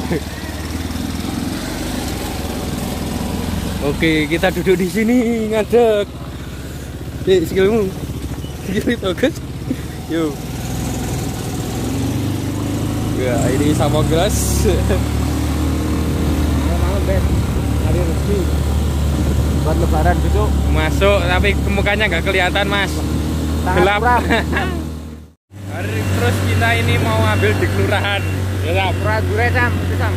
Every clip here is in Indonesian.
Oke, kita duduk di sini ngadeg. Sikilmu. Sikil itu, guys. Yuk. Ya, ini sama gelas. Mau Ben. Hari rezeki. Buat lebaran gitu. Masuk tapi mukanya nggak kelihatan, Mas. Gelap. Terus kita ini mau ambil di kelurahan. Ya, Sam. Dure Sam, Sam.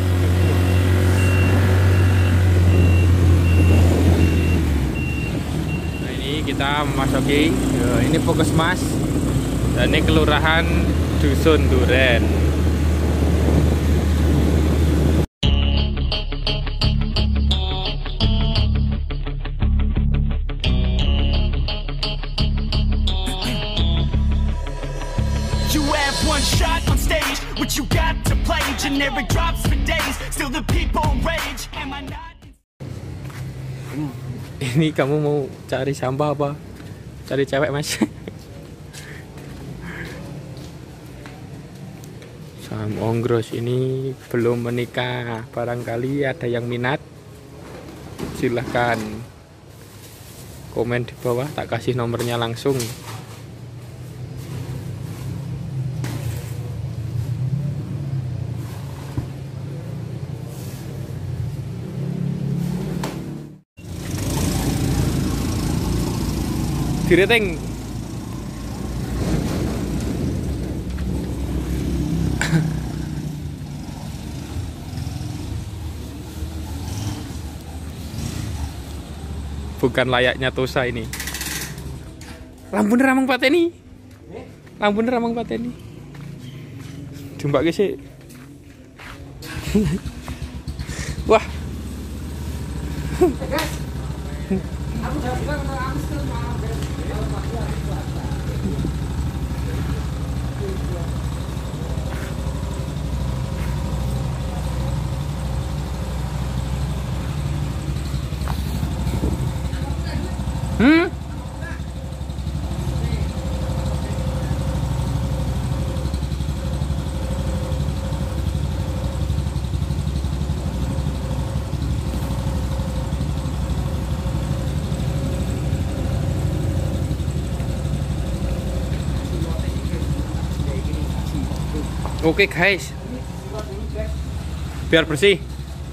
Nah, ini kita memasuki ini Puskesmas. Dan ini kelurahan Dusun Duren. You have one shot on stage, what you got to play? Generic drops for days, still the people rage. Am I not? Ini kamu mau cari sampah apa? Cari cewek, Mas? Sam Onggros ini belum menikah. Barangkali ada yang minat, silahkan komen di bawah, tak kasih nomornya langsung. Direteng. Bukan layaknya Tosa ini. Lampun ramang pateni. Lampun ramang pateni. Jumpa ke sih. Wah. Aku udah bilang kalau aku still mau Ben. Oke guys, biar bersih.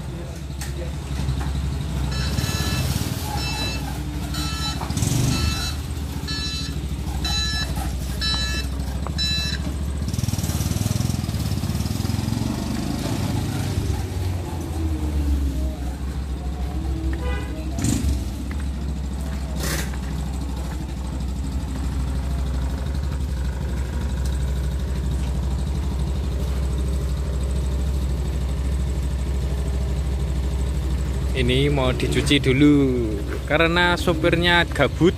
Ini mau dicuci dulu karena sopirnya gabut.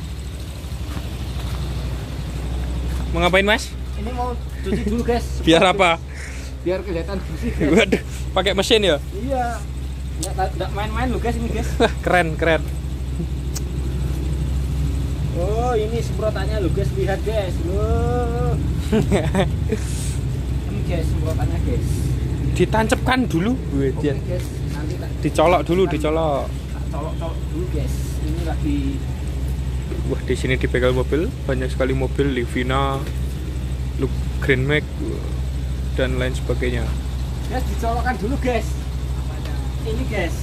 Mau ngapain, Mas? Ini mau cuci dulu guys. Biar apa? Biar kelihatan bersih. Guys. Waduh, pakai mesin ya? Iya. Nggak main-main loh guys ini guys. Keren, keren. Oh ini semprotannya loh guys, lihat guys. Loh. Ini guys semprotannya guys. Ditancapkan dulu, Oke guys. Nanti dicolok dulu, dicolok. Colok-colok dulu guys. Ini lagi. Wah, di sini di bengkel mobil banyak sekali mobil Livina, Grand Max dan lain sebagainya. Guys, dicolokkan dulu guys. Ini guys.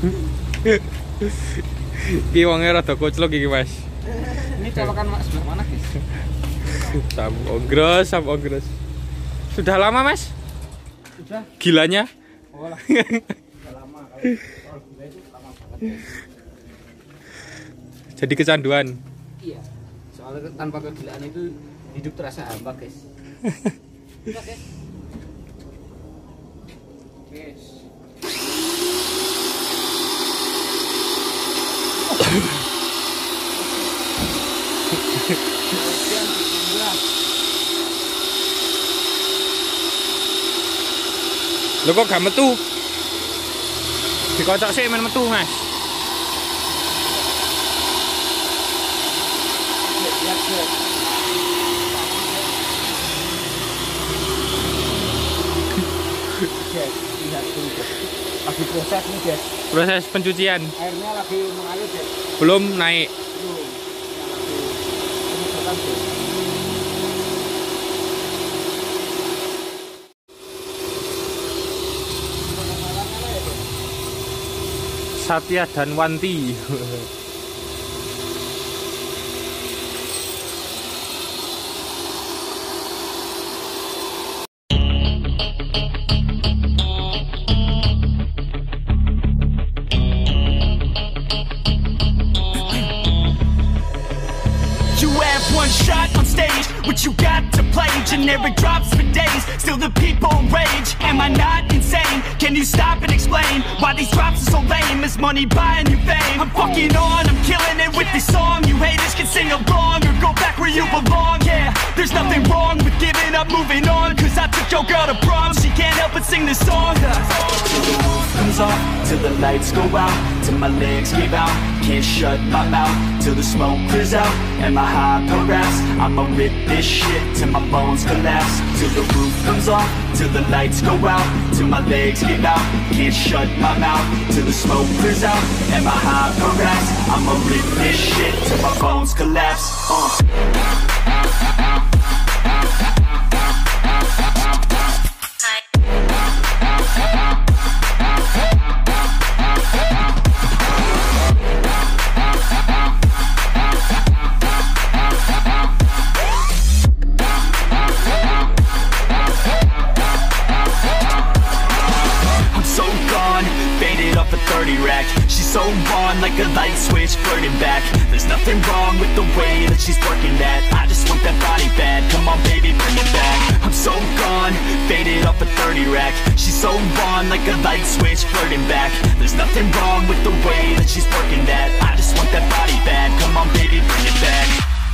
Ki wonge rada koclok iki, Mas. Ini colokan sebelah mana guys? Sam Onggros, Sam Onggros. Sudah lama, Mas? Sudah. Gilanya? Oh lah. Sudah lama kalau gila itu lama banget guys. Jadi kecanduan. Iya. Soalnya tanpa kegilaan itu hidup terasa hampa guys. Sudah guys. Guys. Lho kok gak metu? Dikocok sih men metu, Mas. lihat dulu guys. Lagi proses nih guys. Proses pencucian. Airnya lagi mengalir guys. Belum naik. Belum. Lagi guys. Satya dan Wanti. You have one shot on stage, what you got to play? Generic drops for days, still the people rage. Am I not insane? Can you stop and explain why these drops are so lame? Is money buying you fame? I'm fucking on, I'm killing it with this song. You haters can sing along or go back where you belong. Yeah, there's nothing wrong with giving up, moving on. Cause I took your girl to prom, she can't help but sing this song. Till the roof comes off, till the lights go out, till my legs give out, can't shut my mouth, till the smoke clears out, and my high raps. I'ma rip this shit till my bones collapse. Till the roof comes off, till the lights go out, till my legs give out, can't shut my mouth, till the smoke clears out, and my high raps. I'ma rip this shit till my bones collapse. She's so on like a light switch, flirting back. There's nothing wrong with the way that she's working that. I just want that body bad, come on baby, bring it back. I'm so gone, faded off a 30 rack. She's so on like a light switch, flirting back. There's nothing wrong with the way that she's working that. I just want that body bad, come on baby, bring it back.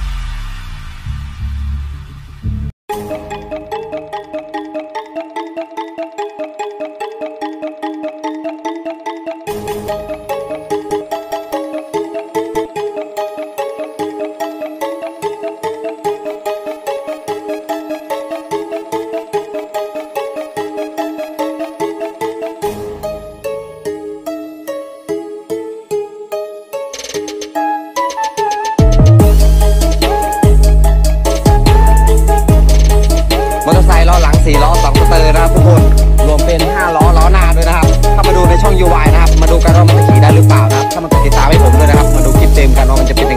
มอเตอร์ไซค์ล้อหลัง4ล้อ2สเตอร์นะครับทุกคนรวมเป็น5ล้อล้อหน้าด้วยนะครับถ้ามาดูในช่อง UY นะครับมาดูกันว่ามันจะขี่ได้หรือเปล่านะครับถ้ามันกดติดตามให้ผมด้วยนะครับมาดูคลิปเต็มกันว่ามันจะเป็นยังไง